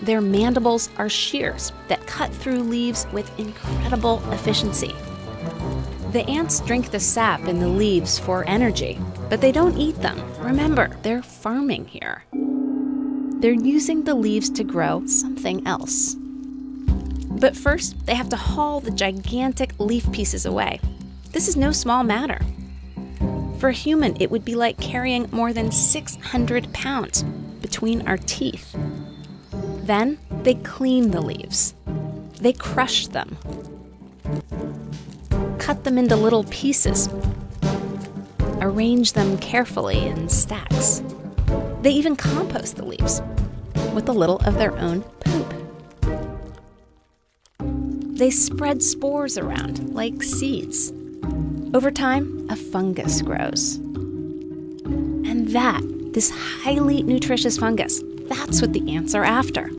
Their mandibles are shears that cut through leaves with incredible efficiency. The ants drink the sap in the leaves for energy, but they don't eat them. Remember, they're farming here. They're using the leaves to grow something else. But first, they have to haul the gigantic leaf pieces away. This is no small matter. For a human, it would be like carrying more than 600 pounds between our teeth. Then, they clean the leaves. They crush them. Cut them into little pieces. Arrange them carefully in stacks. They even compost the leaves with a little of their own poop. They spread spores around like seeds. Over time, a fungus grows. And this highly nutritious fungus, that's what the ants are after.